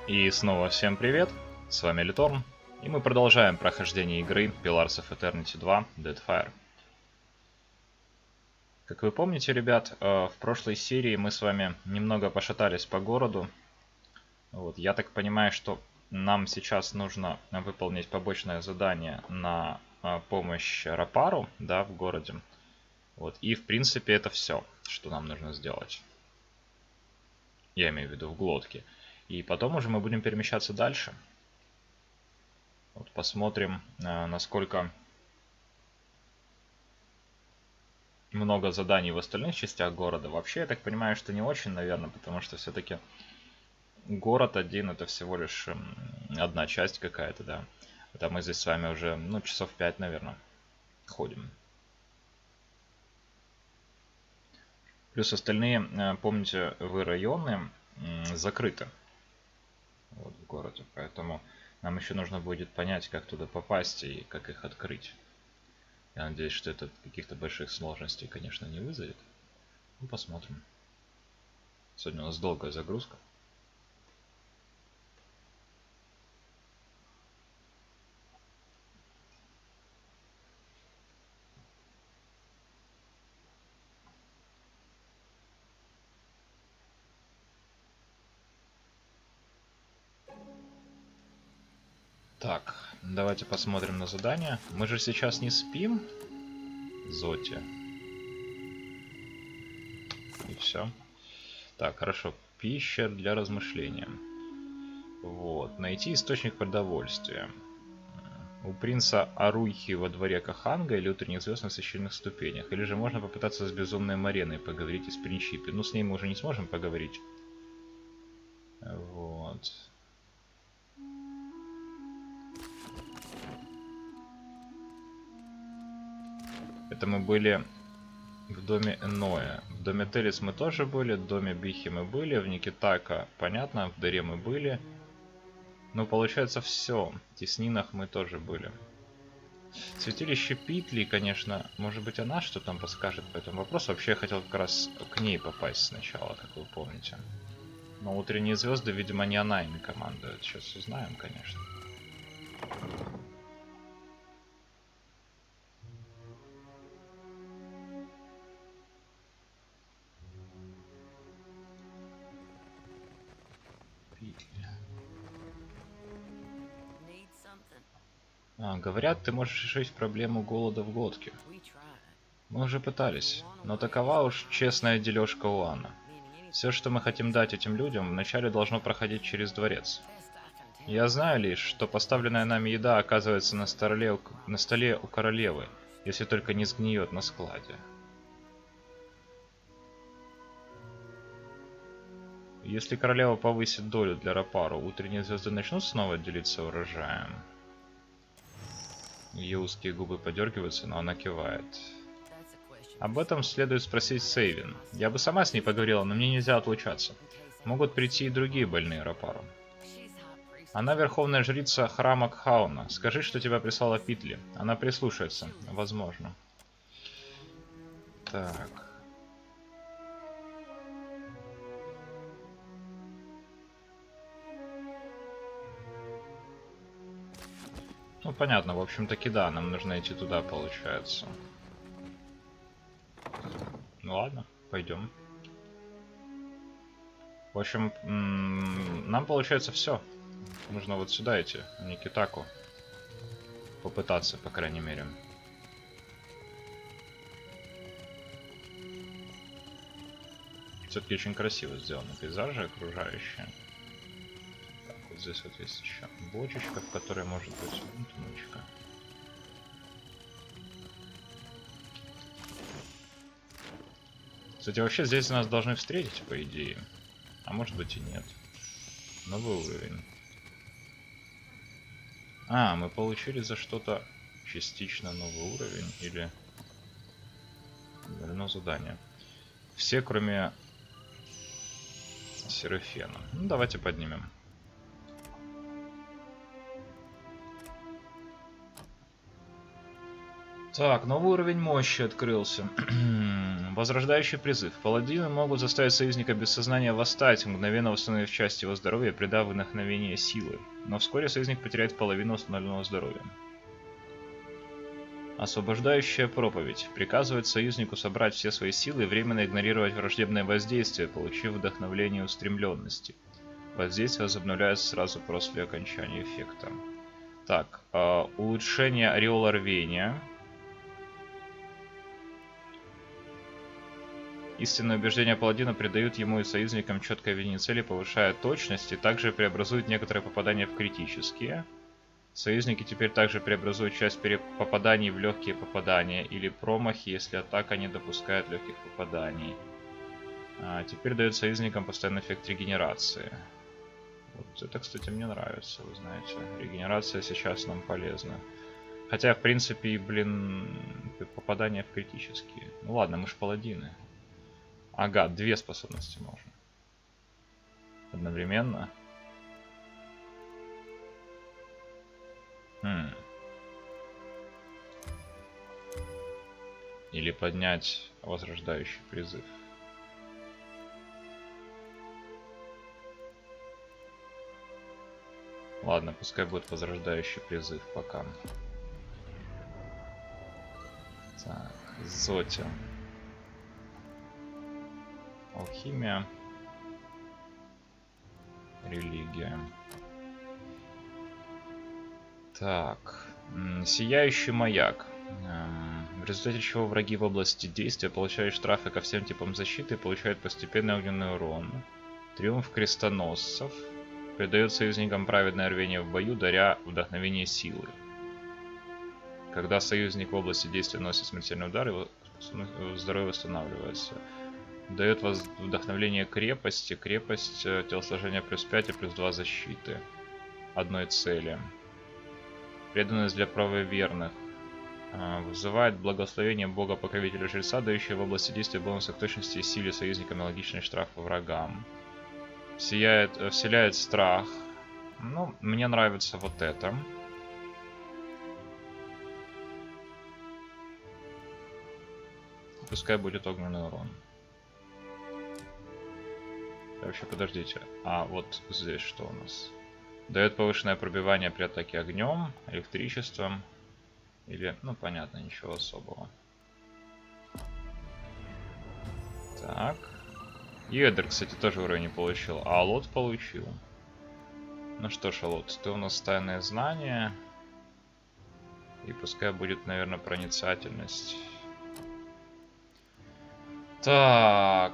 И снова всем привет, с вами Литорн, и мы продолжаем прохождение игры Pillars of Eternity 2 Deadfire. Как вы помните, ребят, в прошлой серии мы с вами немного пошатались по городу. Я так понимаю, что нам сейчас нужно выполнить побочное задание на помощь Рапару, да, в городе. И в принципе это все, что нам нужно сделать. Я имею в виду в глотке. И потом уже мы будем перемещаться дальше. Посмотрим, насколько много заданий в остальных частях города. Вообще, я так понимаю, что не очень, наверное, потому что все-таки город один это всего лишь одна часть какая-то, да. Это мы здесь с вами уже, часов 5, наверное, ходим. Плюс остальные, помните, вы районы закрыты в городе, поэтому нам еще нужно будет понять, как туда попасть и как их открыть. Я надеюсь, что это каких-то больших сложностей, конечно, не вызовет. Посмотрим. Сегодня у нас долгая загрузка. Так, давайте посмотрим на задание. Мы же сейчас не спим, Зоти. И все. Так, хорошо. Пища для размышления. Найти источник продовольствия. У принца Аруйхи во дворе Каханга или утренних звезд на священных ступенях. Или же можно попытаться с безумной Мареной поговорить из Принчипи. С ней мы уже не сможем поговорить. Это мы были в доме Эноя. В доме Телис мы тоже были, в доме Бихи мы были, в Никитака, понятно, в Даре мы были. Получается все. В Теснинах мы тоже были. Святилище Питли, конечно, может быть она что там подскажет по этому вопросу. Вообще я хотел как раз к ней попасть сначала, как вы помните. Но утренние звезды, видимо, не она ими командует. Сейчас узнаем, конечно. Говорят, ты можешь решить проблему голода в глотке. Мы уже пытались, но такова уж честная дележка Уана. Все, что мы хотим дать этим людям, вначале должно проходить через дворец. Я знаю лишь, что поставленная нами еда оказывается на столе у королевы, если только не сгниет на складе. Если королева повысит долю для Рапару, утренние звезды начнут снова делиться урожаем. Ее узкие губы подергиваются, но она кивает. Об этом следует спросить Сейвин. Я бы сама с ней поговорила, но мне нельзя отлучаться. Могут прийти и другие больные Рапару. Она верховная жрица храма Кхауна. Скажи, что тебя прислала Питли. Она прислушается. Возможно. Так. Понятно. В общем-таки, да. Нам нужно идти туда, получается. Ладно. Пойдем. В общем, нам получается все. Нужно вот сюда идти, в Никитаку. Попытаться, по крайней мере. Все-таки очень красиво сделаны пейзажи окружающие. Так, вот здесь вот есть еще бочечка, в которой может быть тумочка. Кстати, вообще здесь нас должны встретить, по идее. А может быть и нет. Новый уровень. Мы получили за что-то частично новый уровень или одно задание. Все, кроме Серафена. Давайте поднимем. Так, новый уровень мощи открылся. Возрождающий призыв. Паладины могут заставить союзника без сознания восстать, мгновенно восстановив часть его здоровья, придав вдохновение силой. Но вскоре союзник потеряет половину установленного здоровья. Освобождающая проповедь. Приказывает союзнику собрать все свои силы и временно игнорировать враждебное воздействие, получив вдохновление устремленности. Воздействие возобновляется сразу после окончания эффекта. Так, улучшение ореола рвения. Истинное убеждение паладина придают ему и союзникам четкое видение цели, повышая точность и также преобразует некоторые попадания в критические. Союзники теперь также преобразуют часть попаданий в легкие попадания или промахи, если атака не допускает легких попаданий. Теперь дает союзникам постоянный эффект регенерации. Вот это, кстати, мне нравится, вы знаете. Регенерация сейчас нам полезна. Хотя, в принципе, блин, попадания в критические. Ну ладно, мы ж паладины. Ага, 2 способности можно. Одновременно. Или поднять возрождающий призыв. Ладно, пускай будет возрождающий призыв пока. Так, Зоти. Алхимия. Религия. Так. Сияющий маяк. В результате чего враги в области действия получают штрафы ко всем типам защиты и получают постепенный огненный урон. Триумф крестоносцев. Придает союзникам праведное рвение в бою, даря вдохновение силы. Когда союзник в области действия носит смертельный удар, его здоровье восстанавливается. Дает вдохновление крепости. Крепость телосложения плюс 5 и плюс 2 защиты. Одной цели. Преданность для правоверных. Вызывает благословение бога-покровителя жреца, дающее в области действия бонусы к точности и силе союзника аналогичный штраф по врагам. Вселяет страх. Ну, мне нравится вот это. Пускай будет огненный урон. Вообще, подождите. А вот здесь что у нас? Дает повышенное пробивание при атаке огнем, электричеством. Или, ну понятно, ничего особого. Так. Йедер, кстати, тоже уровень не получил. А Алот получил. Ну что ж, Алот, ты у нас тайное знание. И пускай будет, наверное, проницательность. Так.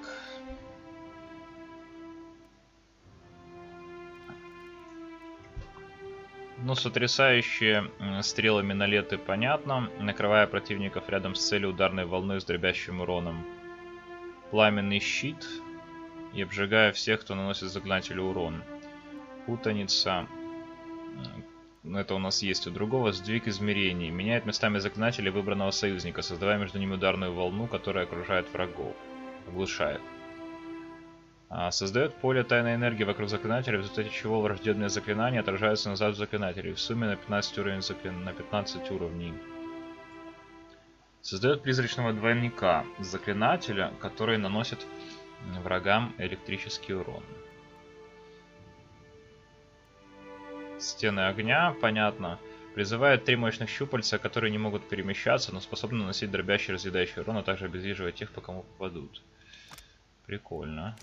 Ну, сотрясающие стрелами налеты понятно, накрывая противников рядом с целью ударной волной с дробящим уроном. Пламенный щит и обжигая всех, кто наносит заклинателю урон. Путаница. Это у нас есть у другого. Сдвиг измерений. Меняет местами заклинателя выбранного союзника, создавая между ними ударную волну, которая окружает врагов. Оглушает. Создает поле тайной энергии вокруг заклинателя, в результате чего враждебные заклинания отражаются назад в заклинателе. В сумме на 15 уровней. Создает призрачного двойника заклинателя, который наносит врагам электрический урон. Стены огня, понятно. Призывает 3 мощных щупальца, которые не могут перемещаться, но способны наносить дробящий разъедающий урон, а также обездвиживать тех, по кому попадут. Прикольно.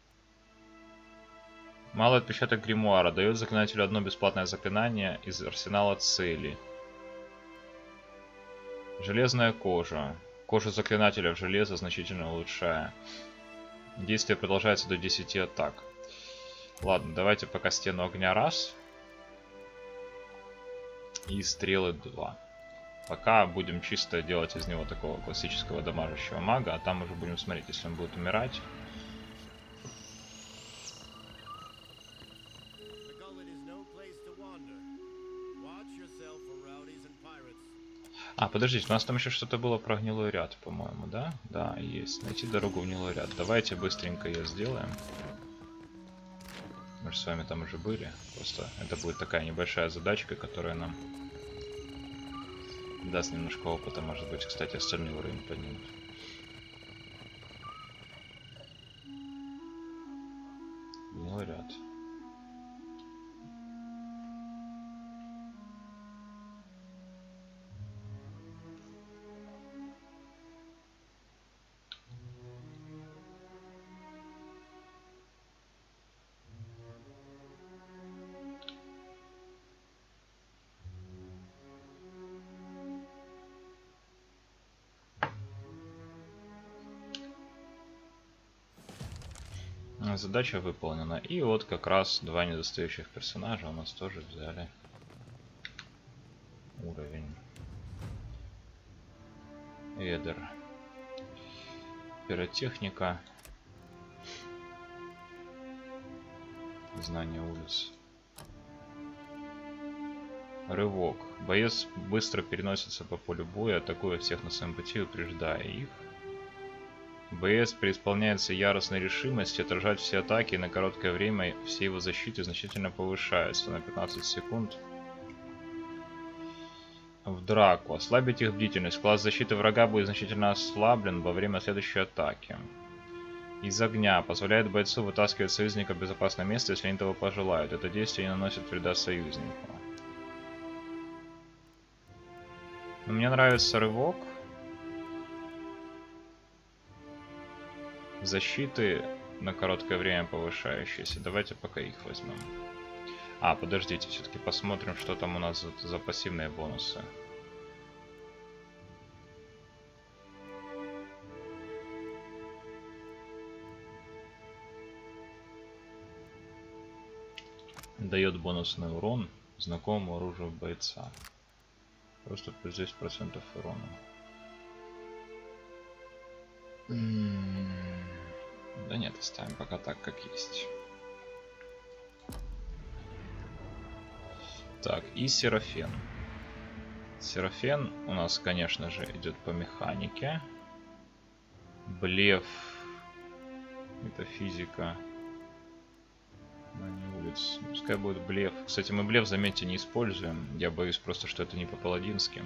Малый отпечаток гримуара. Дает заклинателю одно бесплатное заклинание из арсенала цели. Железная кожа. Кожу заклинателя в железо значительно улучшая. Действие продолжается до 10 атак. Ладно, давайте пока стену огня раз. И стрелы 2. Пока будем чисто делать из него такого классического дамажащего мага, а там уже будем смотреть, если он будет умирать. А, подождите, у нас там еще что-то было про гнилой ряд, по-моему, да? Да, есть. Найти дорогу в гнилой ряд. Давайте быстренько ее сделаем. Мы же с вами там уже были. Просто это будет такая небольшая задачка, которая нам Даст немножко опыта, может быть, кстати, остальной уровень поднимет. Говорят. Задача выполнена. И вот как раз два недостающих персонажа у нас тоже взяли уровень. Эдер. Пиротехника. Знание улиц. Рывок. Боец быстро переносится по полю боя, атакуя всех на своем пути, упреждая их. Боец преисполняется яростной решимости отражать все атаки, и на короткое время все его защиты значительно повышаются на 15 секунд. В драку. Ослабить их бдительность. Класс защиты врага будет значительно ослаблен во время следующей атаки. Из огня. Позволяет бойцу вытаскивать союзника в безопасное место, если они того пожелают. Это действие не наносит вреда союзнику. Но мне нравится рывок. Защиты на короткое время повышающиеся. Давайте пока их возьмем. А, подождите, все-таки посмотрим, что там у нас за пассивные бонусы. Дает бонусный урон знакомому оружию бойца. Просто плюс 10% урона. Да нет, оставим пока так, как есть. Так, и Серафен. Серафен у нас, конечно же, идет по механике. Блеф. Это физика. На улиц. Пускай будет блеф. Кстати, мы блеф, заметьте, не используем. Я боюсь просто, что это не по-паладински.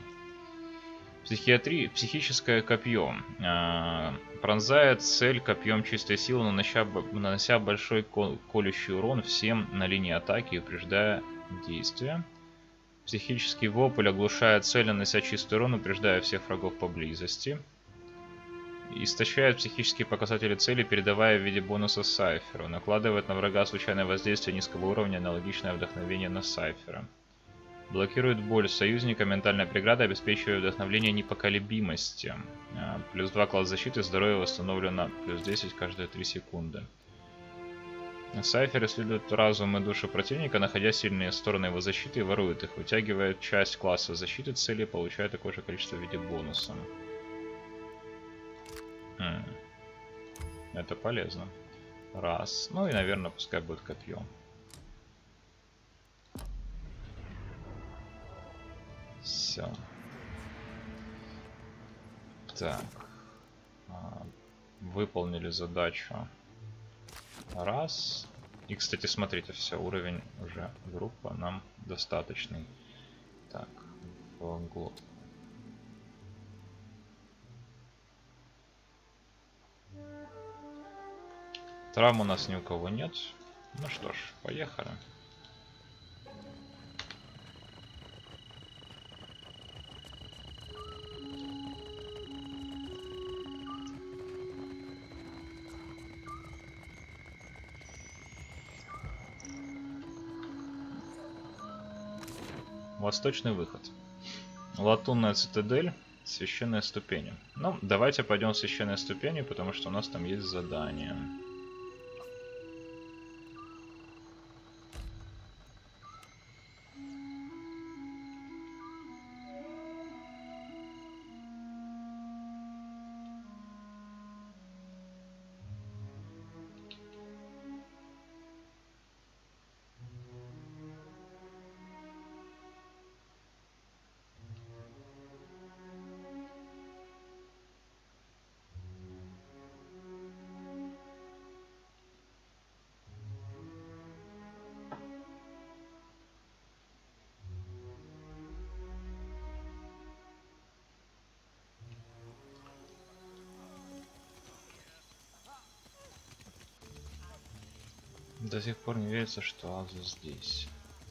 Психическое копье. Пронзает цель копьем чистой силы, нанося большой колющий урон всем на линии атаки и упреждая действия. Психический вопль оглушает цель, нанося чистый урон, упреждая всех врагов поблизости. Истощает психические показатели цели, передавая в виде бонуса Сайферу. Накладывает на врага случайное воздействие низкого уровня, аналогичное вдохновение на Сайфера. Блокирует боль союзника, ментальная преграда, обеспечивая вдохновление непоколебимости. Плюс 2 класс защиты, здоровье восстановлено плюс 10 каждые 3 секунды. Сайфер исследует разум и душу противника, находя сильные стороны его защиты и ворует их. Вытягивает часть класса защиты цели, получая такое же количество в виде бонуса. Это полезно. Раз. Ну и, наверное, пускай будет копье. Все. Так. Выполнили задачу. Раз. И, кстати, смотрите, все, уровень уже группа нам достаточный. Так, в травм у нас ни у кого нет. Ну что ж, поехали. Восточный выход. Латунная цитадель. Священные ступени. Ну, давайте пойдем в священные ступени, потому что у нас там есть задание. До сих пор не верится, что Азус здесь.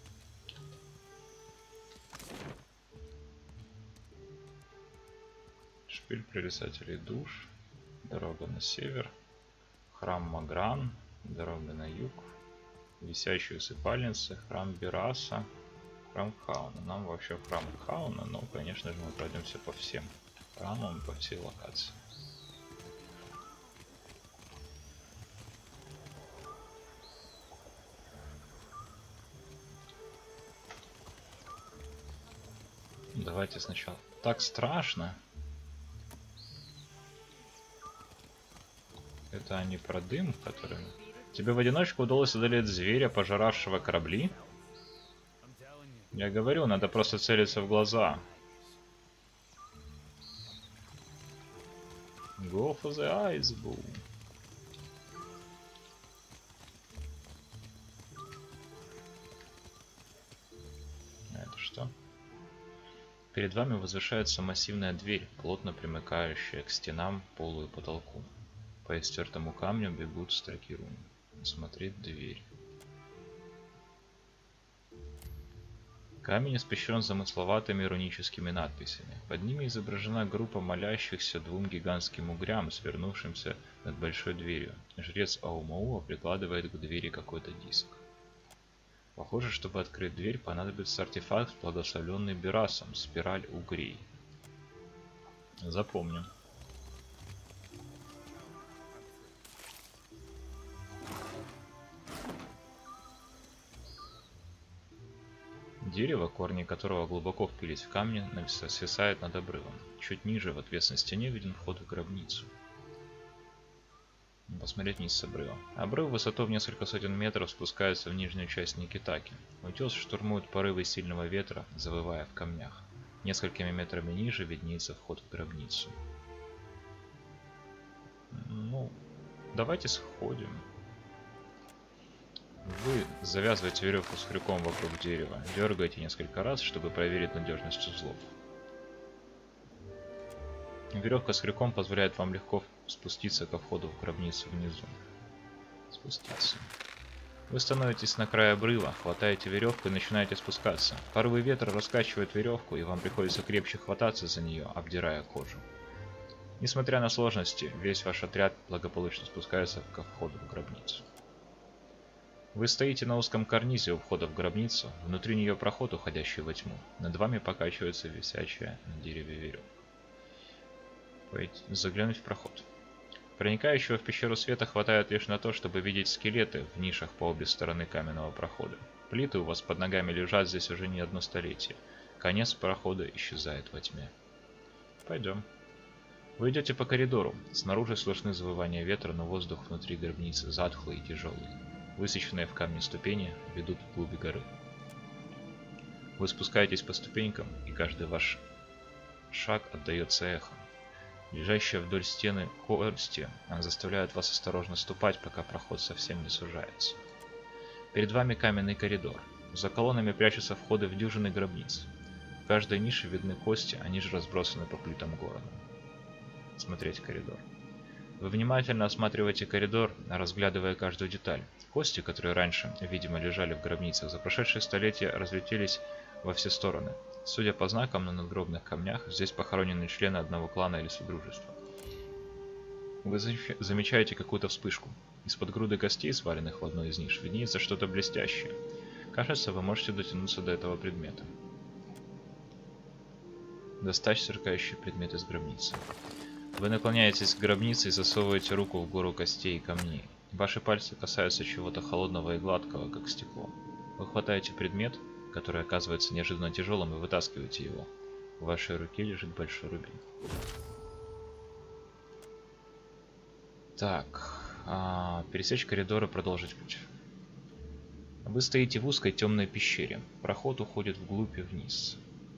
Шпиль прорицателей душ. Дорога на север. Храм Магран. Дорога на юг. Висящие усыпальницы. Храм Бераса. Храм Хауна. Нам вообще в храм Хауна, но, конечно же, мы пройдемся по всем храмам, по всей локации. Давайте сначала. Так страшно. Это они про дым, который... Тебе в одиночку удалось одолеть зверя, пожиравшего корабли? Я говорю, надо просто целиться в глаза. Go for the eyes, boo. А это что? Перед вами возвышается массивная дверь, плотно примыкающая к стенам, полу и потолку. По истертому камню бегут строки рун. Смотреть дверь. Камень испещрен замысловатыми руническими надписями. Под ними изображена группа молящихся двум гигантским угрям, свернувшимся над большой дверью. Жрец Аумауа прикладывает к двери какой-то диск. Похоже, чтобы открыть дверь, понадобится артефакт, благословленный Берасом, спираль угрей. Запомню. Дерево, корни которого глубоко впились в камни, свисает над обрывом. Чуть ниже, в отвесной стене, виден вход в гробницу. Посмотреть вниз с обрыва. Обрыв высотой в несколько сотен метров спускается в нижнюю часть Никитаки. Утес штурмуют порывы сильного ветра, завывая в камнях. Несколькими метрами ниже виднеется вход в гробницу. Ну, давайте сходим. Вы завязываете веревку с крюком вокруг дерева, дергаете несколько раз, чтобы проверить надежность узлов. Веревка с крюком позволяет вам легко спуститься ко входу в гробницу внизу. Спуститься. Вы становитесь на край обрыва, хватаете веревку и начинаете спускаться. Порывы ветра раскачивают веревку, и вам приходится крепче хвататься за нее, обдирая кожу. Несмотря на сложности, весь ваш отряд благополучно спускается ко входу в гробницу. Вы стоите на узком карнизе у входа в гробницу, внутри нее проход, уходящий во тьму. Над вами покачивается висячая на дереве веревка. Заглянуть в проход. Проникающего в пещеру света хватает лишь на то, чтобы видеть скелеты в нишах по обе стороны каменного прохода. Плиты у вас под ногами лежат здесь уже не одно столетие. Конец прохода исчезает во тьме. Пойдем. Вы идете по коридору. Снаружи слышны завывания ветра, но воздух внутри гробницы затхлый и тяжелый. Высеченные в камне ступени ведут вглубь горы. Вы спускаетесь по ступенькам, и каждый ваш шаг отдается эхом. Лежащие вдоль стены кости заставляют вас осторожно ступать, пока проход совсем не сужается. Перед вами каменный коридор. За колоннами прячутся входы в дюжины гробниц. В каждой нише видны кости, они же разбросаны по плитам города. Смотреть коридор. Вы внимательно осматриваете коридор, разглядывая каждую деталь. Кости, которые раньше, видимо, лежали в гробницах, за прошедшие столетия разлетелись во все стороны. Судя по знакам на надгробных камнях, здесь похоронены члены одного клана или содружества. Вы замечаете какую-то вспышку. Из-под груды костей, сваленных в одной из ниш, виднеется что-то блестящее. Кажется, вы можете дотянуться до этого предмета. Достать сверкающий предмет из гробницы. Вы наклоняетесь к гробнице и засовываете руку в гору костей и камней. Ваши пальцы касаются чего-то холодного и гладкого, как стекло. Вы хватаете предмет, который оказывается неожиданно тяжелым, и вытаскиваете его. В вашей руке лежит большой рубин. Так, пересечь коридор и продолжить путь. Вы стоите в узкой темной пещере. Проход уходит вглубь и вниз.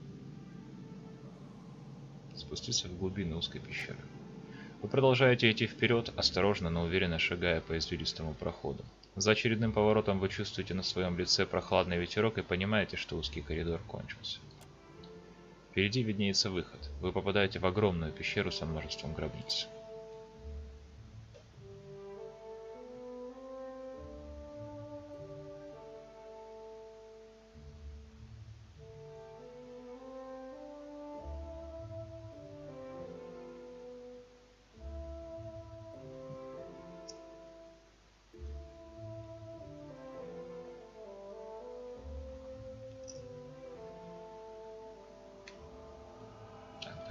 Спуститься в глубины узкой пещеры. Вы продолжаете идти вперед, осторожно, но уверенно шагая по извилистому проходу. За очередным поворотом вы чувствуете на своем лице прохладный ветерок и понимаете, что узкий коридор кончился. Впереди виднеется выход. Вы попадаете в огромную пещеру со множеством гробниц.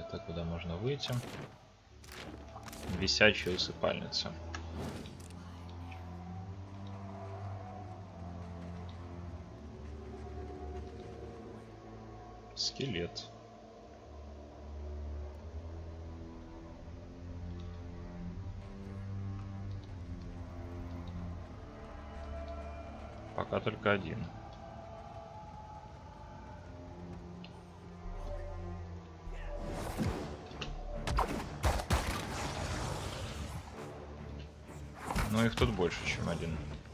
Это куда можно выйти? Висячая усыпальница. Скелет. Пока только один. Но их тут больше, чем один.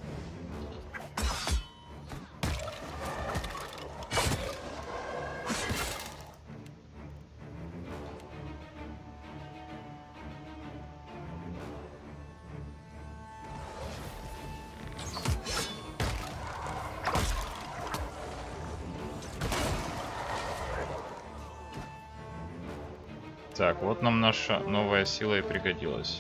Так, вот нам наша новая сила и пригодилась.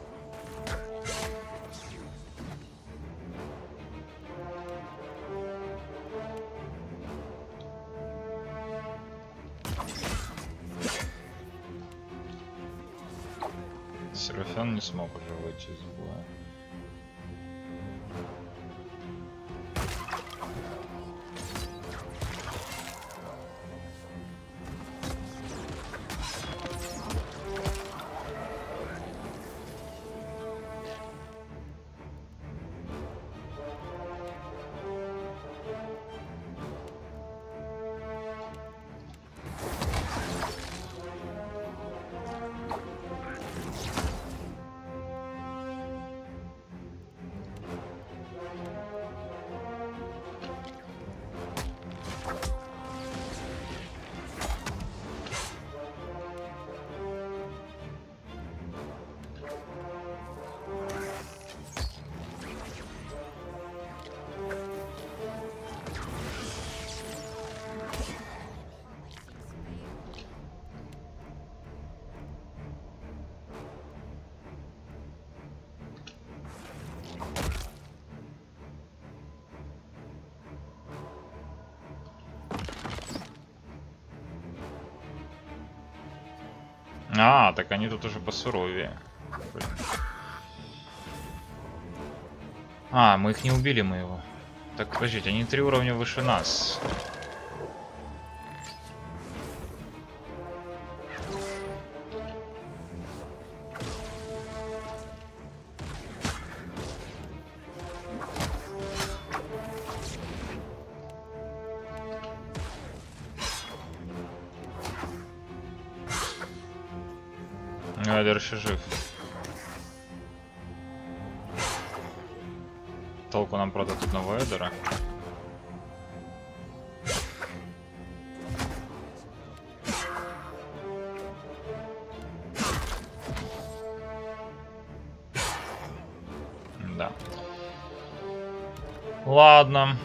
Серафян не смог уже выйти из боя. А, так они тут уже посуровее. А, мы их не убили, мы его. Так, подождите, они 3 уровня выше нас. Айдер еще жив. Толку нам, правда, тут одного Эдера. Да. Ладно.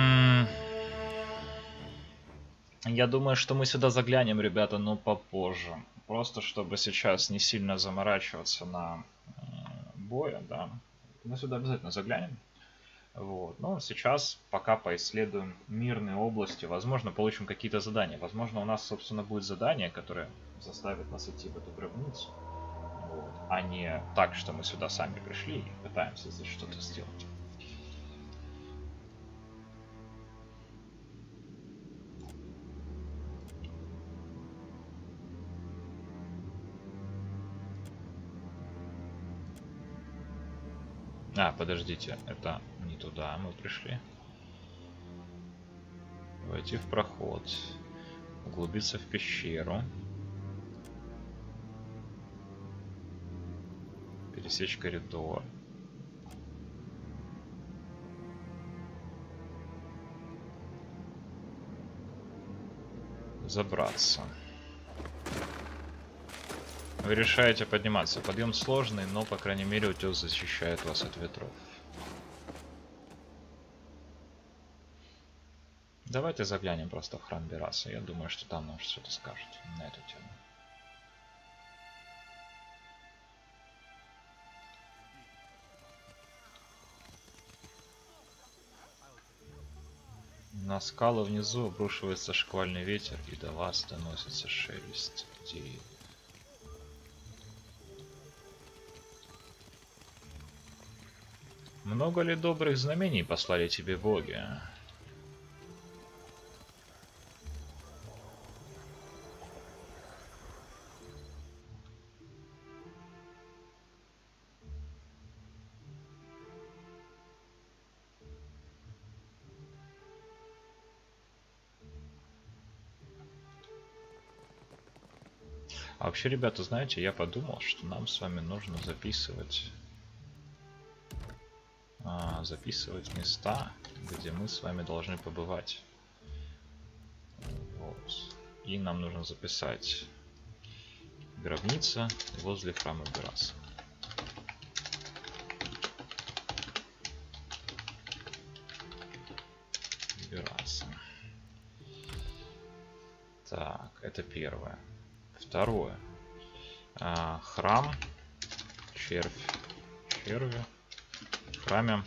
Я думаю, что мы сюда заглянем, ребята, но попозже. Просто чтобы сейчас не сильно заморачиваться на боя, да. Мы сюда обязательно заглянем. Вот. Но сейчас пока поисследуем мирные области. Возможно, получим какие-то задания. Возможно, у нас, собственно, будет задание, которое заставит нас идти в эту гробницу. Вот. А не так, что мы сюда сами пришли и пытаемся здесь что-то сделать. А, подождите, это не туда мы пришли. Войти в проход. Углубиться в пещеру. Пересечь коридор. Забраться. Вы решаете подниматься. Подъем сложный, но, по крайней мере, утес защищает вас от ветров. Давайте заглянем просто в храм Бераса. Я думаю, что там нам что-то скажут на эту тему. На скалы внизу обрушивается шквальный ветер, и до вас доносится шелест людей. Много ли добрых знамений послали тебе боги? А вообще, ребята, знаете, я подумал, что нам с вами нужно записывать места, где мы с вами должны побывать. Вот. И нам нужно записать гробница возле храма Бераса. Бераса. Так, это первое. Второе. Храм. Черви. В храме.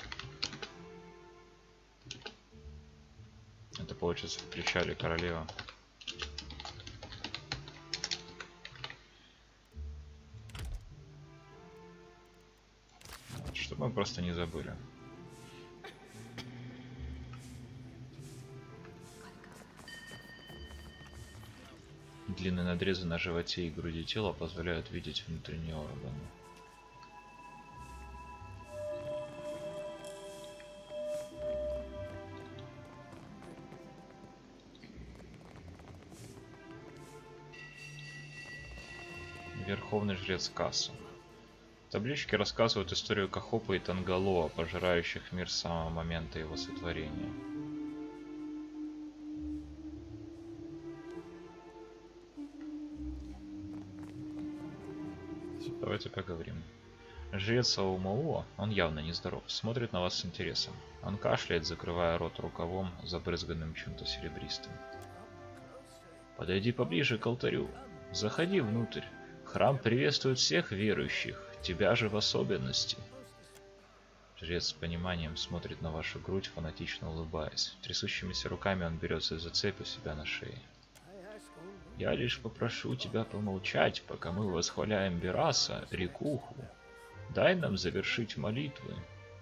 Это получится в Причале королева. Вот, чтобы мы просто не забыли. Длинные надрезы на животе и груди тела позволяют видеть внутренние органы. Верховный жрец Касу. Таблички рассказывают историю Кахопа и Тангалоа, пожирающих мир с самого момента его сотворения. Давайте поговорим. Жрец Аумауа, он явно нездоров, смотрит на вас с интересом. Он кашляет, закрывая рот рукавом, забрызганным чем-то серебристым. Подойди поближе к алтарю. Заходи внутрь. Храм приветствует всех верующих, тебя же в особенности. Жрец с пониманием смотрит на вашу грудь, фанатично улыбаясь. Трясущимися руками он берется за цепь у себя на шее. Я лишь попрошу тебя помолчать, пока мы восхваляем Бераса, Рикуху. Дай нам завершить молитвы.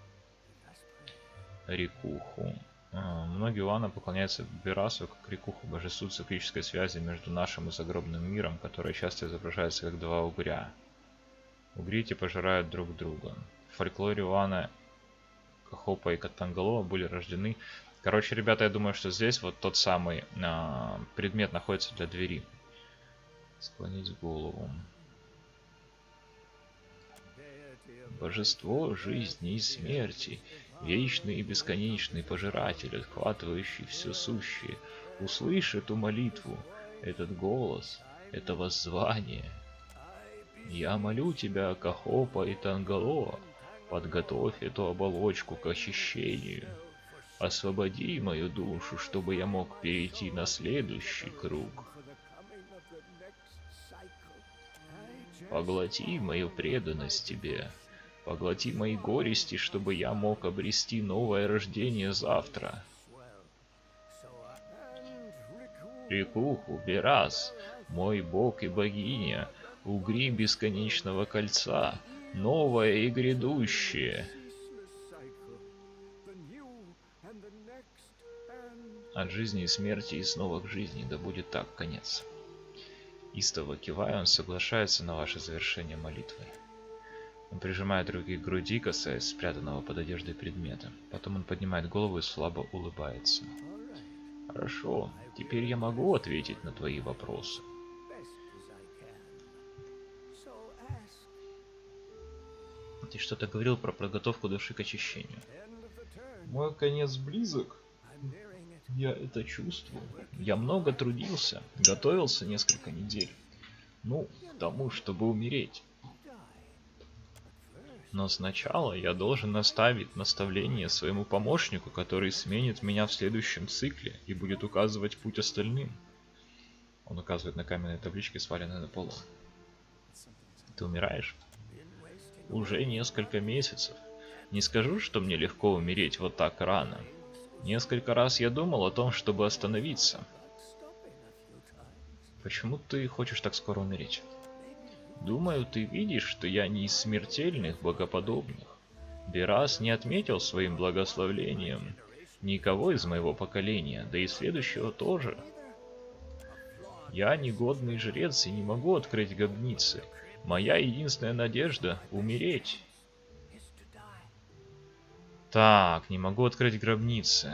Рикуху. Многие уаны поклоняются Берасу как Рикуху, божеству циклической связи между нашим и загробным миром, которая часто изображается как два угря. Угри эти пожирают друг друга. В фольклоре уана Кахопа и Тангалоа были рождены. Короче, ребята, я думаю, что здесь вот тот самый предмет находится для двери. Склонить голову. Божество жизни и смерти, вечный и бесконечный пожиратель, отхватывающий все сущее, услышь эту молитву, этот голос, это воззвание. Я молю тебя, Кахопа и Тангалоа, подготовь эту оболочку к очищению. Освободи мою душу, чтобы я мог перейти на следующий круг. Поглоти мою преданность тебе. Поглоти мои горести, чтобы я мог обрести новое рождение завтра. Рикуху, Берас, мой бог и богиня, угри бесконечного кольца, новое и грядущее. От жизни и смерти и снова к жизни, да будет так конец. Истово кивая, он соглашается на ваше завершение молитвы. Он прижимает руки к груди, касаясь спрятанного под одеждой предмета. Потом он поднимает голову и слабо улыбается. Хорошо, теперь я могу ответить на твои вопросы. Ты что-то говорил про подготовку души к очищению. Мой конец близок. Я это чувствую. Я много трудился, готовился несколько недель. Ну, к тому, чтобы умереть. Но сначала я должен оставить наставление своему помощнику, который сменит меня в следующем цикле и будет указывать путь остальным. Он указывает на каменные таблички, сваленные на полу. Ты умираешь? Уже несколько месяцев. Не скажу, что мне легко умереть вот так рано. Несколько раз я думал о том, чтобы остановиться. Почему ты хочешь так скоро умереть? Думаю, ты видишь, что я не из смертельных богоподобных. Берас не отметил своим благословлением никого из моего поколения, да и следующего тоже. Я негодный жрец и не могу открыть гробницы. Моя единственная надежда — умереть. Так, не могу открыть гробницы.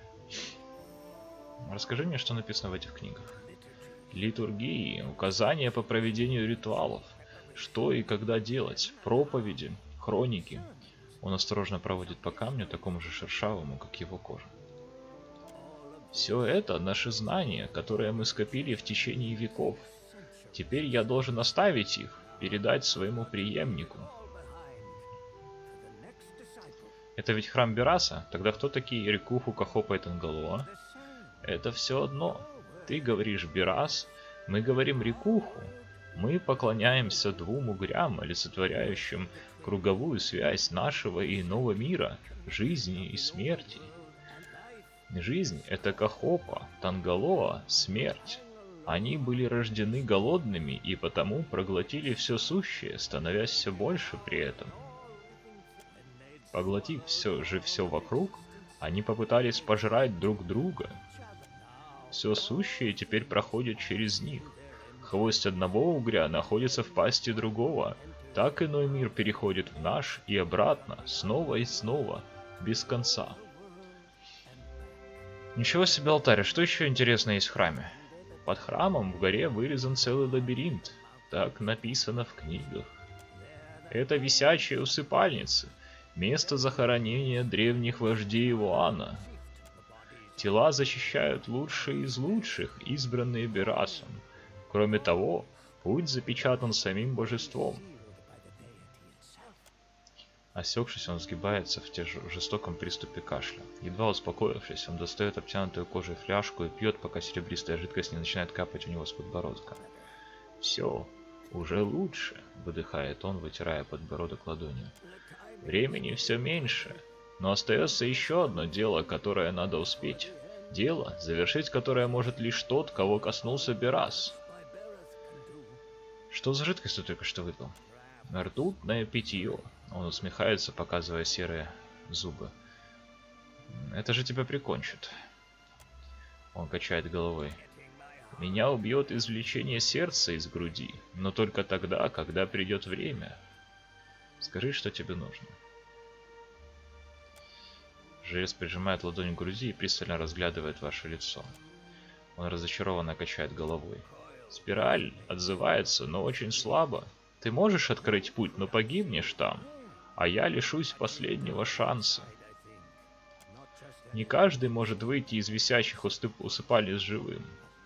Расскажи мне, что написано в этих книгах. Литургии, указания по проведению ритуалов, что и когда делать, проповеди, хроники. Он осторожно проводит по камню, такому же шершавому, как его кожа. Все это наши знания, которые мы скопили в течение веков. Теперь я должен оставить их, передать своему преемнику. Это ведь храм Бераса? Тогда кто такие Рикуху, Кахопа и Тангалоа? Это все одно. Ты говоришь Берас, мы говорим Рикуху. Мы поклоняемся двум угрям, олицетворяющим круговую связь нашего и иного мира, жизни и смерти. Жизнь — это Кахопа, Тангалоа — смерть. Они были рождены голодными и потому проглотили все сущее, становясь все больше при этом. Поглотив все вокруг, они попытались пожрать друг друга. Все сущее теперь проходит через них. Хвост одного угря находится в пасти другого. Так иной мир переходит в наш и обратно, снова и снова, без конца. Ничего себе алтарь, что еще интересно есть в храме? Под храмом в горе вырезан целый лабиринт. Так написано в книгах. Это висячие усыпальницы. Место захоронения древних вождей Иоанна. Тела защищают лучшие из лучших, избранные Берасом. Кроме того, путь запечатан самим божеством. Осекшись, он сгибается в жестоком приступе кашля. Едва успокоившись, он достает обтянутую кожей фляжку и пьет, пока серебристая жидкость не начинает капать у него с подбородка. «Все, уже лучше», — выдыхает он, вытирая подбородок ладонью. «Времени все меньше, но остается еще одно дело, которое надо успеть. Дело, завершить которое может лишь тот, кого коснулся Берас». «Что за жидкость ты только что выпил?» «Ртутное питье». Он усмехается, показывая серые зубы. «Это же тебя прикончит». Он качает головой. «Меня убьет извлечение сердца из груди, но только тогда, когда придет время. Скажи, что тебе нужно». Жрец прижимает ладонь к груди и пристально разглядывает ваше лицо. Он разочарованно качает головой. «Спираль отзывается, но очень слабо. Ты можешь открыть путь, но погибнешь там. А я лишусь последнего шанса. Не каждый может выйти из висячих усыпальниц живым».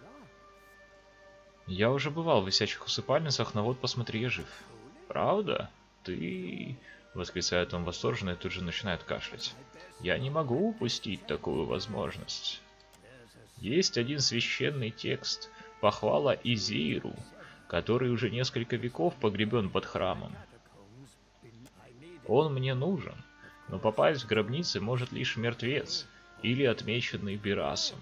«Я уже бывал в висячих усыпальницах, но вот посмотри, я жив». «Правда? Ты...» — восклицает он восторженно и тут же начинает кашлять. «Я не могу упустить такую возможность. Есть один священный текст, похвала Изейру, который уже несколько веков погребен под храмом. Он мне нужен, но попасть в гробницы может лишь мертвец или отмеченный Берасом».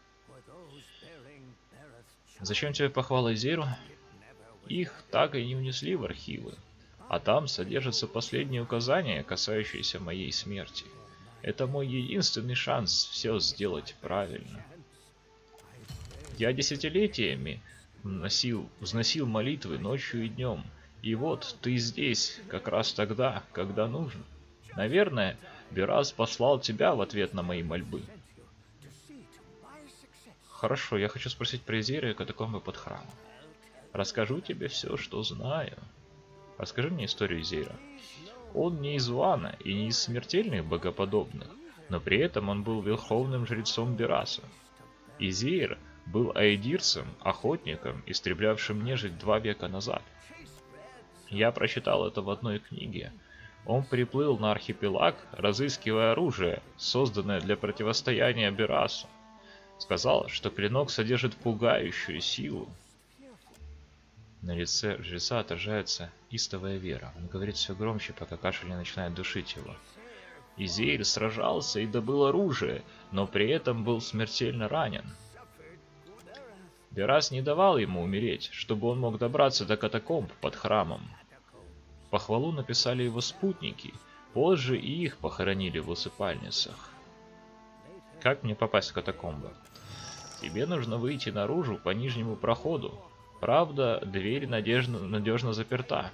«Зачем тебе похвала Изейру?» «Их так и не внесли в архивы, а там содержатся последние указания, касающиеся моей смерти. Это мой единственный шанс все сделать правильно. Я десятилетиями взносил молитвы ночью и днем, и вот ты здесь, как раз тогда, когда нужно. Наверное, Берас послал тебя в ответ на мои мольбы». «Хорошо, я хочу спросить про Изейру и катакомбы под храмом». «Расскажу тебе все, что знаю». «Расскажи мне историю Изейра». «Он не из Уана и не из смертельных богоподобных, но при этом он был верховным жрецом Бераса. Изейр был аэдирцем, охотником, истреблявшим нежить 2 века назад. Я прочитал это в одной книге. Он приплыл на архипелаг, разыскивая оружие, созданное для противостояния Берасу. Сказал, что клинок содержит пугающую силу». На лице жреца отражается истовая вера. Он говорит все громче, пока кашель не начинает душить его. «Изейр сражался и добыл оружие, но при этом был смертельно ранен. Берас не давал ему умереть, чтобы он мог добраться до катакомб под храмом. Похвалу написали его спутники, позже и их похоронили в усыпальницах. Как мне попасть в катакомбы? Тебе нужно выйти наружу по нижнему проходу. Правда, дверь надежно заперта.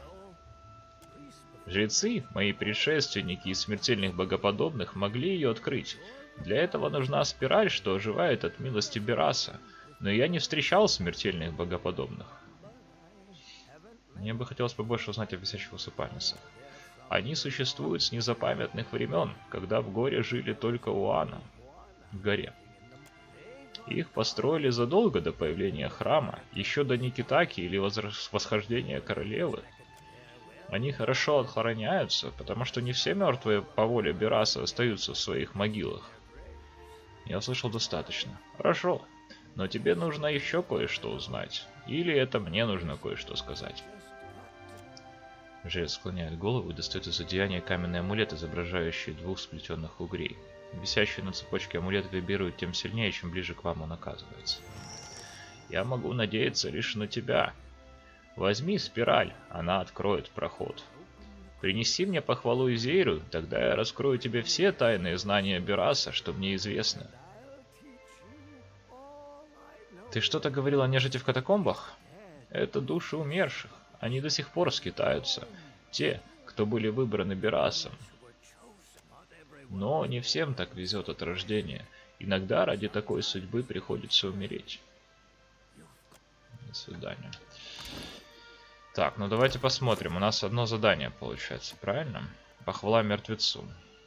Жрецы, мои предшественники из смертельных богоподобных, могли ее открыть. Для этого нужна спираль, что оживает от милости Бераса. Но я не встречал смертельных богоподобных. Мне бы хотелось побольше узнать о висящих усыпальницах. Они существуют с незапамятных времен, когда в горе жили только Уана. В горе. Их построили задолго до появления храма, еще до Никитаки или восхождения королевы. Они хорошо охраняются, потому что не все мертвые по воле Бераса остаются в своих могилах. Я услышал достаточно. Хорошо. Но тебе нужно еще кое-что узнать. Или это мне нужно кое-что сказать. Жрец склоняет голову и достает из одеяния каменный амулет, изображающий двух сплетенных угрей. Висящий на цепочке амулет вибрирует тем сильнее, чем ближе к вам он оказывается. Я могу надеяться лишь на тебя. Возьми спираль, она откроет проход. Принеси мне похвалу Изейру, тогда я раскрою тебе все тайные знания Бераса, что мне известно. Ты что-то говорил о нежити в катакомбах? Это души умерших. Они до сих пор скитаются. Те, кто были выбраны Берасом. Но не всем так везет от рождения. Иногда ради такой судьбы приходится умереть. До свидания. Так, ну давайте посмотрим. У нас одно задание получается, правильно? Похвала мертвецу.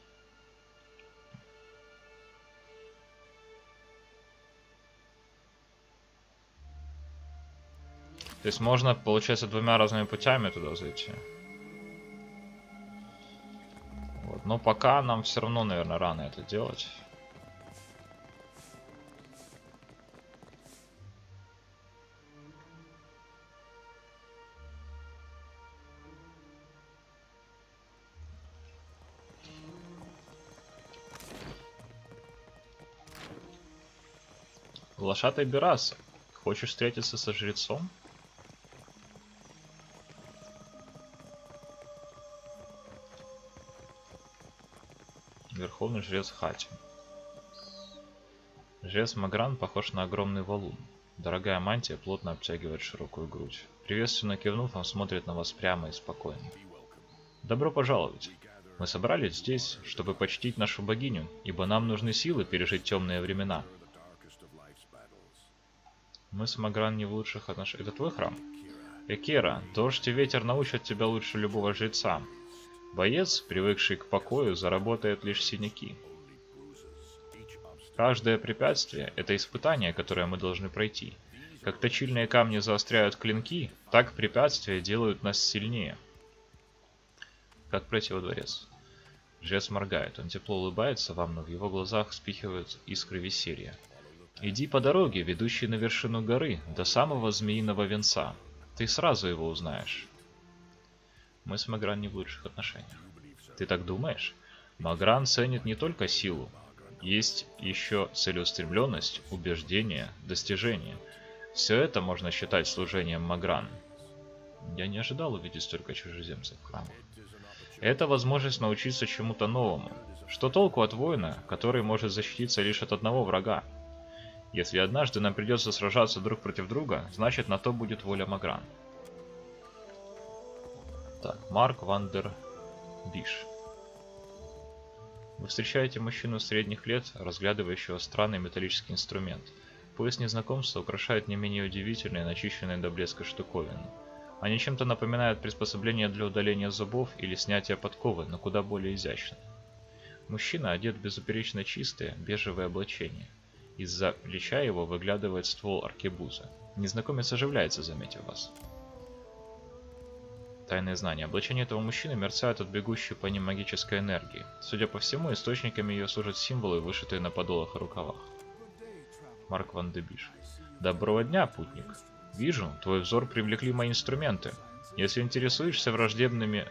То есть можно, получается, двумя разными путями туда зайти. Вот. Но пока нам все равно, наверное, рано это делать. Глашатай Бераса, хочешь встретиться со жрецом? Верховный жрец Хати. Жрец Магран похож на огромный валун. Дорогая мантия плотно обтягивает широкую грудь. Приветственно кивнув, он смотрит на вас прямо и спокойно. Добро пожаловать. Мы собрались здесь, чтобы почтить нашу богиню, ибо нам нужны силы пережить темные времена. Мы с Магран не в лучших отношениях. Это твой храм? Экера, дождь и ветер научат тебя лучше любого жреца. Боец, привыкший к покою, заработает лишь синяки. Каждое препятствие – это испытание, которое мы должны пройти. Как точильные камни заостряют клинки, так препятствия делают нас сильнее. Как пройти во дворец? Жрец моргает, он тепло улыбается вам, но в его глазах вспыхивают искры веселья. Иди по дороге, ведущей на вершину горы, до самого змеиного венца. Ты сразу его узнаешь. Мы с Магран не в лучших отношениях. Ты так думаешь? Магран ценит не только силу. Есть еще целеустремленность, убеждение, достижение. Все это можно считать служением Магран. Я не ожидал увидеть столько чужеземцев в храмах. Это возможность научиться чему-то новому. Что толку от воина, который может защититься лишь от одного врага? Если однажды нам придется сражаться друг против друга, значит на то будет воля Магран. Так, Марк Ван дер Биш. Вы встречаете мужчину средних лет, разглядывающего странный металлический инструмент. Пояс незнакомца украшает не менее удивительные, начищенные до блеска штуковины. Они чем-то напоминают приспособление для удаления зубов или снятия подковы, но куда более изящно. Мужчина одет в безупречно чистое, бежевое облачение. Из-за плеча его выглядывает ствол аркебуза. Незнакомец оживляется, заметив вас. Тайные знания. Облачение этого мужчины мерцает от бегущей по ним магической энергии. Судя по всему, источниками ее служат символы, вышитые на подолах и рукавах. Марк Ван дер Биш. Доброго дня, путник. Вижу, твой взор привлекли мои инструменты. Если интересуешься враждебными,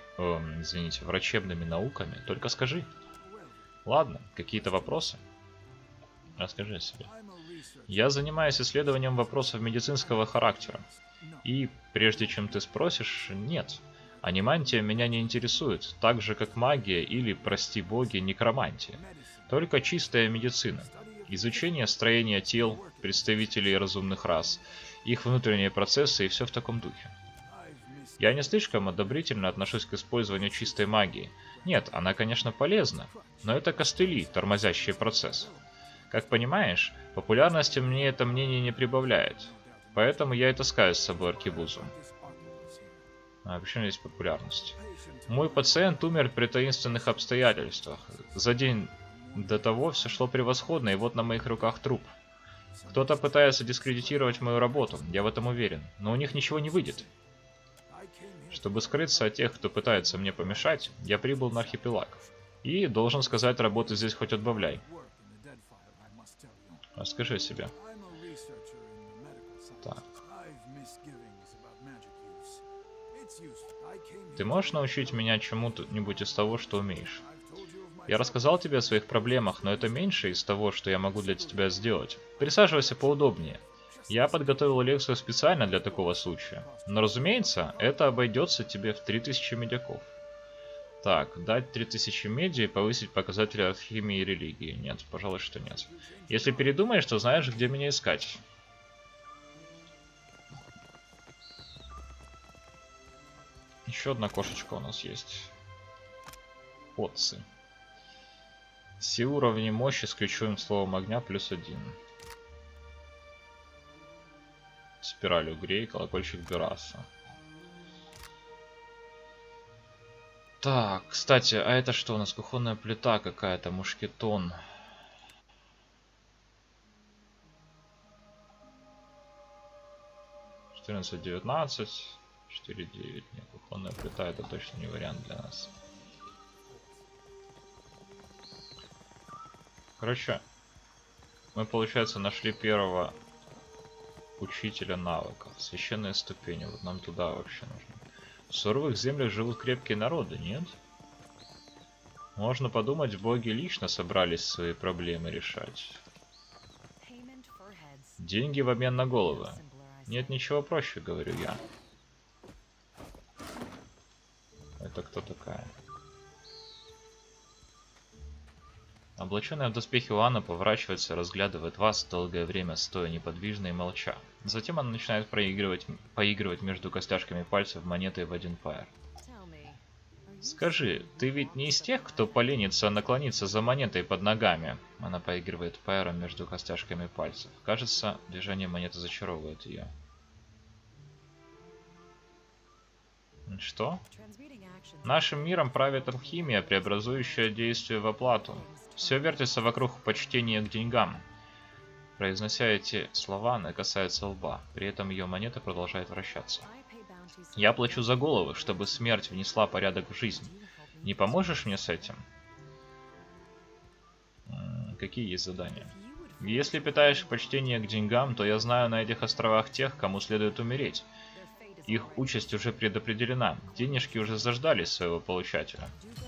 врачебными науками, только скажи. Ладно, какие-то вопросы? Расскажи о себе. Я занимаюсь исследованием вопросов медицинского характера. И прежде чем ты спросишь, нет. Анимантия меня не интересует, так же как магия или, прости боги, некромантия. Только чистая медицина. Изучение строения тел, представителей разумных рас, их внутренние процессы и все в таком духе. Я не слишком одобрительно отношусь к использованию чистой магии. Нет, она, конечно, полезна, но это костыли, тормозящие процесс. Как понимаешь, популярности мне это мнение не прибавляет. Поэтому я и таскаю с собой аркебузу. А почему здесь популярность? Мой пациент умер при таинственных обстоятельствах. За день до того все шло превосходно, и вот на моих руках труп. Кто-то пытается дискредитировать мою работу, я в этом уверен, но у них ничего не выйдет. Чтобы скрыться от тех, кто пытается мне помешать, я прибыл на архипелаг. И, должен сказать, работы здесь хоть отбавляй. Расскажи о себе. Так. Ты можешь научить меня чему-нибудь из того, что умеешь? Я рассказал тебе о своих проблемах, но это меньше из того, что я могу для тебя сделать. Присаживайся поудобнее. Я подготовил лекцию специально для такого случая. Но, разумеется, это обойдется тебе в 3000 медяков. Так, дать 3000 меди и повысить показатели алхимии и религии. Нет, пожалуй, что нет. Если передумаешь, то знаешь, где меня искать. Еще одна кошечка у нас есть. Отцы. Все уровни мощи с ключевым словом огня +1. Спираль угрей, колокольчик Бераса. Так, кстати, а это что у нас? Кухонная плита какая-то, мушкетон. $14-19, 4-9. Нет, кухонная плита это точно не вариант для нас. Короче, мы, получается, нашли первого учителя навыков. Священные ступени. Вот нам туда вообще нужно. В суровых землях живут крепкие народы, нет? Можно подумать, боги лично собрались свои проблемы решать. Деньги в обмен на головы. Нет ничего проще, говорю я. Это кто такая? Облаченная в доспехи Лана поворачивается, разглядывает вас долгое время, стоя неподвижно и молча. Затем она начинает поигрывать между костяшками пальцев монетой в 1 пайр. Скажи, ты ведь не из тех, кто поленится наклониться за монетой под ногами? Она поигрывает пайром между костяшками пальцев. Кажется, движение монеты зачаровывает ее. Что? Нашим миром правит алхимия, преобразующая действие в оплату. Все вертится вокруг почтения к деньгам. Произнося эти слова, она касается лба. При этом ее монета продолжает вращаться. Я плачу за головы, чтобы смерть внесла порядок в жизнь. Не поможешь мне с этим? Какие есть задания? Если питаешь почтение к деньгам, то я знаю на этих островах тех, кому следует умереть. Их участь уже предопределена. Денежки уже заждались своего получателя.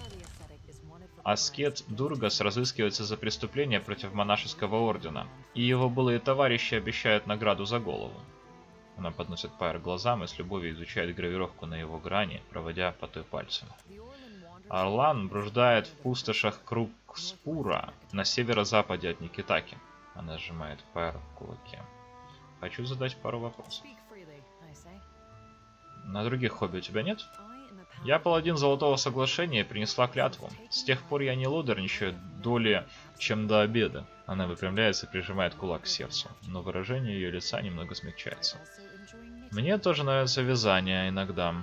Аскет Дургас разыскивается за преступление против монашеского ордена, и его былые товарищи обещают награду за голову. Она подносит пайр к глазам и с любовью изучает гравировку на его грани, проводя по той пальцем. Орлан блуждает в пустошах круг Спура на северо-западе от Никитаки. Она сжимает пайр в кулаке. Хочу задать пару вопросов. На других хобби у тебя нет? Я паладин Золотого Соглашения и принесла клятву. С тех пор я не лодерничаю доли, чем до обеда. Она выпрямляется и прижимает кулак к сердцу, но выражение ее лица немного смягчается. Мне тоже нравится вязание иногда.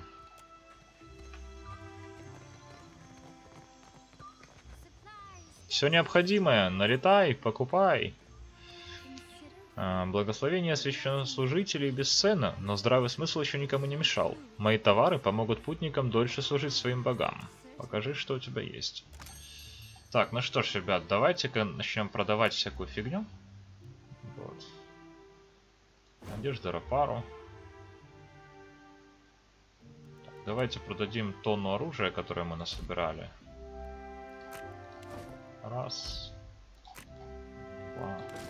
Все необходимое, налетай, покупай. Благословение священнослужителей бесценно, но здравый смысл еще никому не мешал. Мои товары помогут путникам дольше служить своим богам. Покажи, что у тебя есть. Так, ну что ж, ребят, давайте-ка начнем продавать всякую фигню. Вот. Одежда Рапару. Давайте продадим тонну оружия, которое мы насобирали. Раз. Два.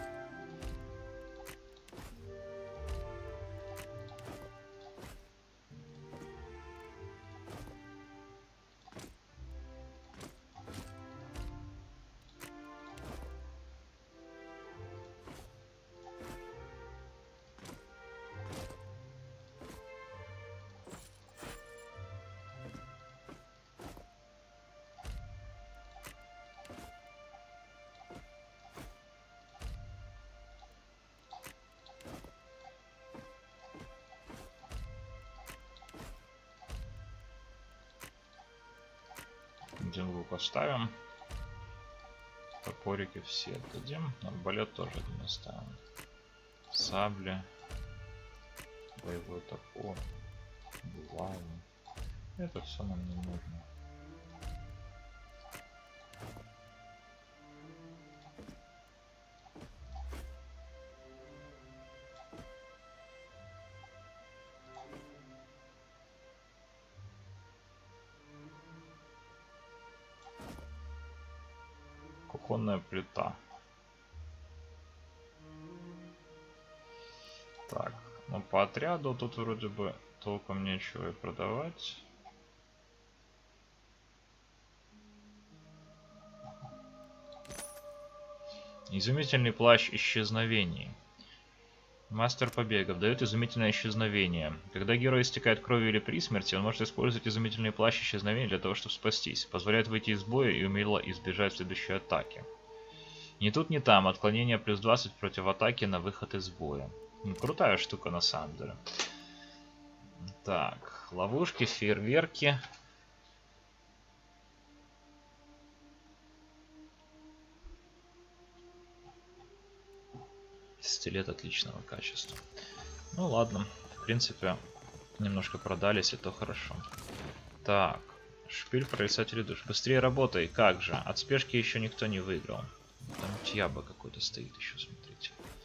Один лук оставим. Топорики все отдадим. Арбалет тоже один оставим. Сабли. Боевой топор. Булавы. Это все нам не нужно. Кухонная плита. Так, ну по отряду тут вроде бы толком нечего и продавать. Изумительный плащ исчезновений. Мастер побегов дает изумительное исчезновение. Когда герой истекает кровью или при смерти, он может использовать изумительный плащ исчезновения для того, чтобы спастись. Позволяет выйти из боя и умело избежать следующей атаки. Ни тут, ни там. Отклонение плюс 20 против атаки на выход из боя. Крутая штука на самом деле. Так, ловушки, фейерверки. Стилет отличного качества. Ну ладно, в принципе, немножко продались, и то хорошо. Так, шпиль прорицателей душ. Быстрее работай, как же. От спешки еще никто не выиграл. Там тьяба какой-то стоит еще, смотрите.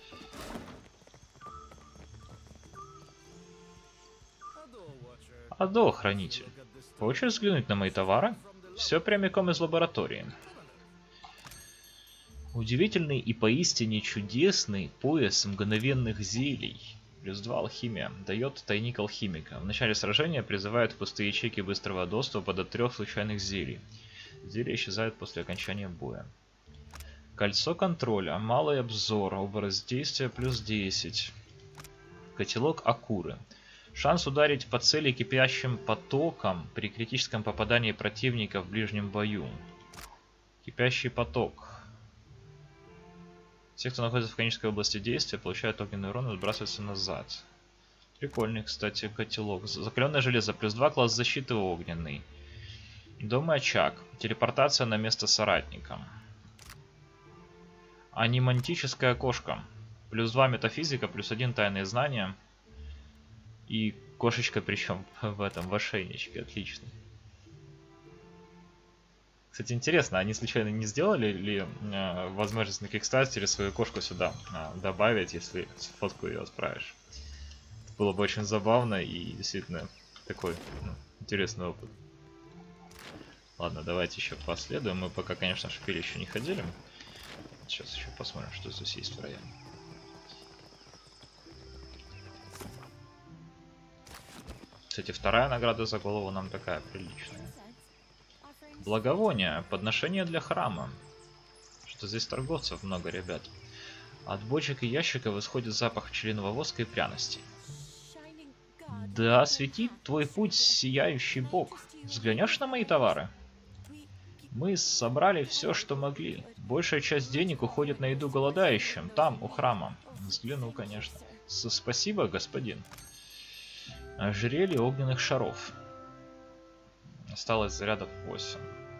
Адо, хранитель. Хочешь взглянуть на мои товары? Все прямиком из лаборатории. Удивительный и поистине чудесный пояс мгновенных зелий. Плюс 2 алхимия. Дает тайник алхимика. В начале сражения призывает в пустые ячейки быстрого доступа до 3 случайных зелий. Зелья исчезают после окончания боя. Кольцо контроля. Малый обзор. Образ действия плюс 10. Котелок Акуры. Шанс ударить по цели кипящим потоком при критическом попадании противника в ближнем бою. Кипящий поток. Все, кто находится в конической области действия, получают огненный урон и сбрасываются назад. Прикольный, кстати, котелок. Закаленное железо. Плюс 2 класс защиты огненный. Дом и очаг. Телепортация на место соратника. Анимантическое окошко. Плюс 2 метафизика, плюс 1 тайные знания. И кошечка причем в этом, в ошейничке. Отлично. Кстати, интересно, они случайно не сделали ли возможность на Кикстартере свою кошку сюда добавить, если фотку ее отправишь? Это было бы очень забавно и действительно такой интересный опыт. Ладно, давайте еще последуем. Мы пока, конечно, в шпиле еще не ходили. Сейчас еще посмотрим, что здесь есть в районе. Кстати, вторая награда за голову нам такая приличная. Благовония. Подношение для храма. Что здесь торговцев много, ребят. От бочек и ящиков исходит запах пчелиного воска и пряностей. Да осветит твой путь сияющий бог. Взглянешь на мои товары? Мы собрали все, что могли. Большая часть денег уходит на еду голодающим. Там, у храма. Взгляну, конечно. Спасибо, господин. Ожерелье огненных шаров. Осталось зарядов 8.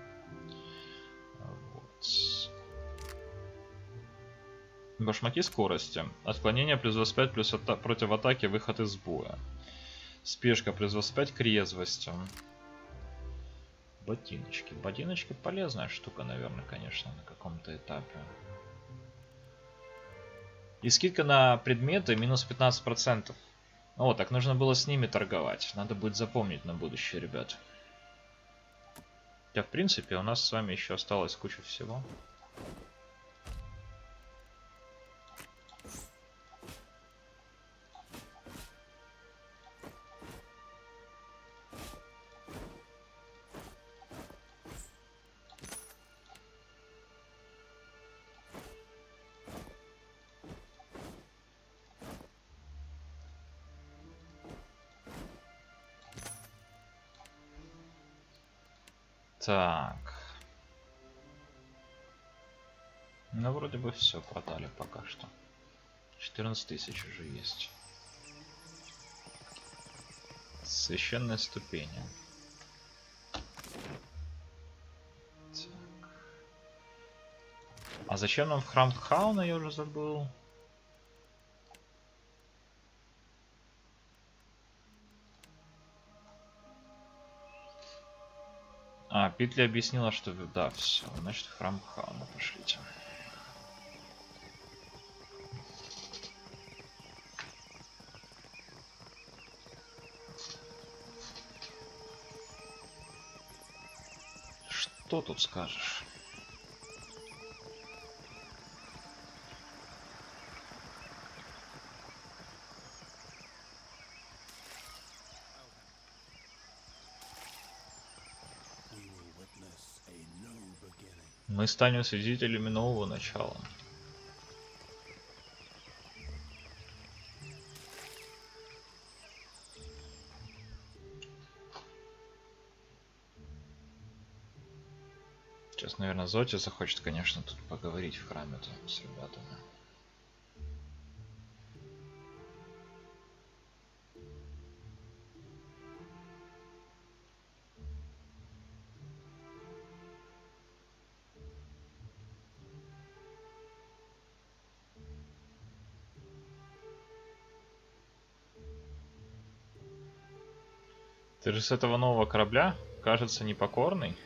Вот. Башмаки скорости. Отклонение плюс 25 плюс против атаки, выход из боя. Спешка плюс 25 к резвости. Ботиночки. Ботиночки полезная штука, наверное, конечно, на каком-то этапе. И скидка на предметы минус 15%. О, так нужно было с ними торговать. Надо будет запомнить на будущее, ребят. Хотя, в принципе, у нас с вами еще осталось куча всего. Так. Ну, вроде бы все продали пока что. 14 тысяч уже есть. Священная ступень. А зачем нам в храм Тхауна, я уже забыл. А, Питли объяснила, что да, все, значит в храм Тхауна пошлите. Что тут скажешь? Мы станем свидетелями нового начала. Сейчас, наверное, Зоти захочет, конечно, тут поговорить в храме-то с ребятами. Ты же с этого нового корабля, кажется, непокорный.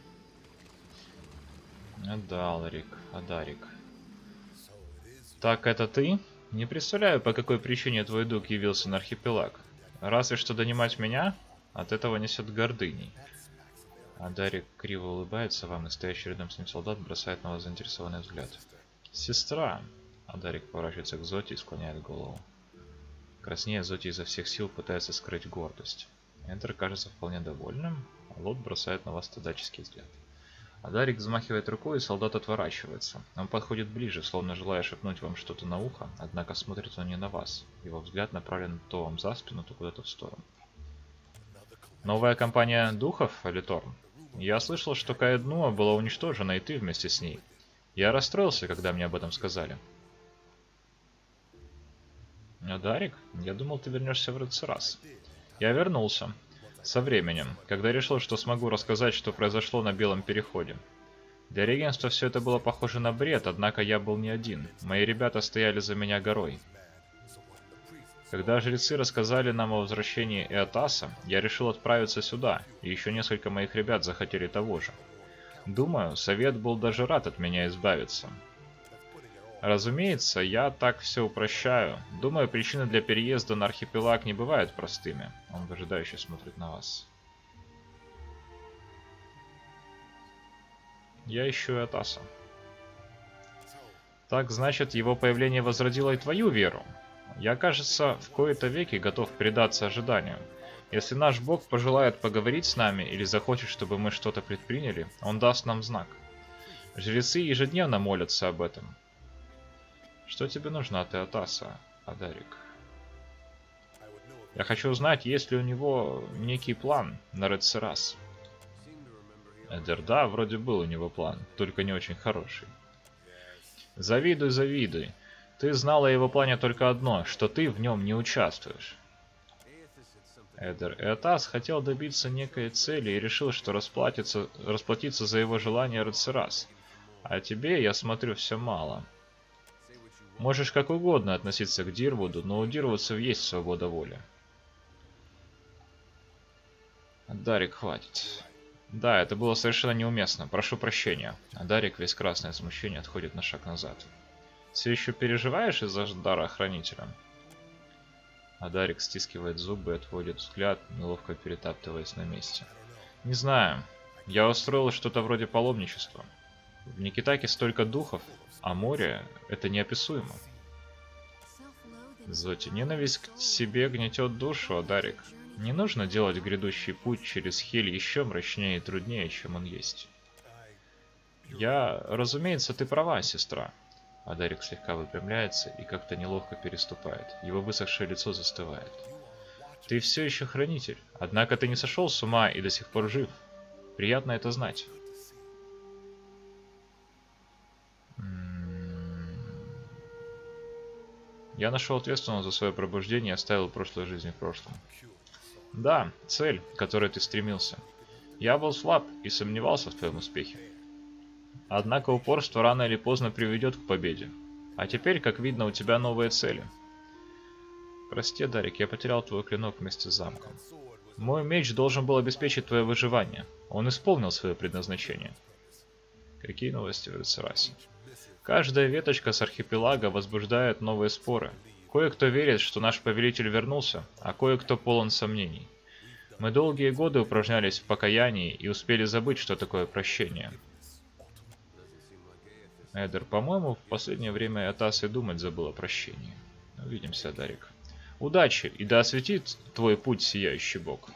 Адарик. Так, это ты? Не представляю, по какой причине твой дух явился на архипелаг. Разве что донимать меня? От этого несет гордыней. Адарик криво улыбается вам, и стоящий рядом с ним солдат бросает на вас заинтересованный взгляд. Сестра! Адарик поворачивается к Зоти и склоняет голову. Краснея, Зоти изо всех сил пытается скрыть гордость. Эндер кажется вполне довольным, а Лот бросает на вас страдальческий взгляд. Адарик взмахивает рукой, и солдат отворачивается. Он подходит ближе, словно желая шепнуть вам что-то на ухо, однако смотрит он не на вас. Его взгляд направлен то вам за спину, то куда-то в сторону. Новая компания духов, Алиторн? Я слышал, что Каэднуа была уничтожена, и ты вместе с ней. Я расстроился, когда мне об этом сказали. Адарик, я думал, ты вернешься в Рецерас. Я вернулся. Со временем, когда решил, что смогу рассказать, что произошло на Белом Переходе. Для регенства все это было похоже на бред, однако я был не один. Мои ребята стояли за меня горой. Когда жрецы рассказали нам о возвращении Эотаса, я решил отправиться сюда, и еще несколько моих ребят захотели того же. Думаю, совет был даже рад от меня избавиться. Разумеется, я так все упрощаю. Думаю, причины для переезда на архипелаг не бывают простыми. Он выжидающе смотрит на вас. Я ищу Эотаса. Так, значит, его появление возродило и твою веру? Я, кажется, в кои-то веки готов предаться ожиданиям. Если наш бог пожелает поговорить с нами или захочет, чтобы мы что-то предприняли, он даст нам знак. Жрецы ежедневно молятся об этом. Что тебе нужно от Эотаса, Адарик? Я хочу узнать, есть ли у него некий план на Рецерас. Эдер, да, вроде был у него план, только не очень хороший. Завидуй, завидуй. Ты знал о его плане только одно, что ты в нем не участвуешь. Эдер, Эотас хотел добиться некой цели и решил, что расплатиться за его желание Рецерас. А тебе, я смотрю, все мало. Можешь как угодно относиться к Дирвуду, но у дирвудцев есть свобода воли. Адарик, хватит. Да, это было совершенно неуместно. Прошу прощения. Адарик, весь красный от смущения, отходит на шаг назад. Все еще переживаешь из-за дара хранителя? Адарик стискивает зубы и отводит взгляд, неловко перетаптываясь на месте. Не знаю. Я устроил что-то вроде паломничества. В Никитаке столько духов, а море — это неописуемо. Зоти, ненависть к себе гнетет душу, Адарик. Не нужно делать грядущий путь через Хель еще мрачнее и труднее, чем он есть. Разумеется, ты права, сестра. Адарик слегка выпрямляется и как-то неловко переступает. Его высохшее лицо застывает. Ты все еще хранитель, однако ты не сошел с ума и до сих пор жив. Приятно это знать. Я нашел ответственного за свое пробуждение и оставил прошлую жизнь в прошлом. Да, цель, к которой ты стремился. Я был слаб и сомневался в твоем успехе. Однако упорство рано или поздно приведет к победе. А теперь, как видно, у тебя новые цели. Прости, Дарик, я потерял твой клинок вместе с замком. Мой меч должен был обеспечить твое выживание. Он исполнил свое предназначение. Какие новости в Рецерасе? Каждая веточка с архипелага возбуждает новые споры. Кое-кто верит, что наш повелитель вернулся, а кое-кто полон сомнений. Мы долгие годы упражнялись в покаянии и успели забыть, что такое прощение. Эдер, по-моему, в последнее время Атас и думать забыл о прощении. Увидимся, Дарик. Удачи, и да осветит твой путь сияющий бог.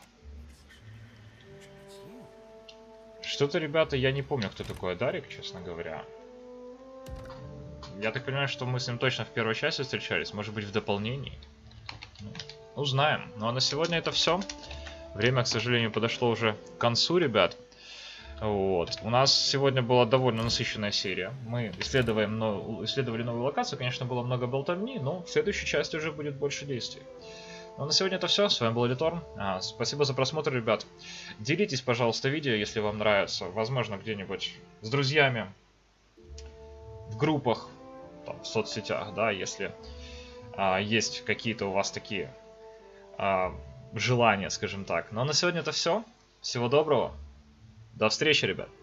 Что-то, ребята, я не помню, кто такой Дарик, честно говоря. Я так понимаю, что мы с ним точно в первой части встречались, может быть в дополнении. Узнаем. Ну а на сегодня это все. Время, к сожалению, подошло уже к концу, ребят. Вот. У нас сегодня была довольно насыщенная серия. Мы исследовали новую локацию. Конечно, было много болтовни, но в следующей части уже будет больше действий. Ну, на сегодня это все. С вами был Литорн. Спасибо за просмотр, ребят. Делитесь, пожалуйста, видео, если вам нравится. Возможно, где-нибудь с друзьями, в группах, там, в соцсетях, да, если есть какие-то у вас такие желания, скажем так. Ну, а на сегодня это все. Всего доброго. До встречи, ребят.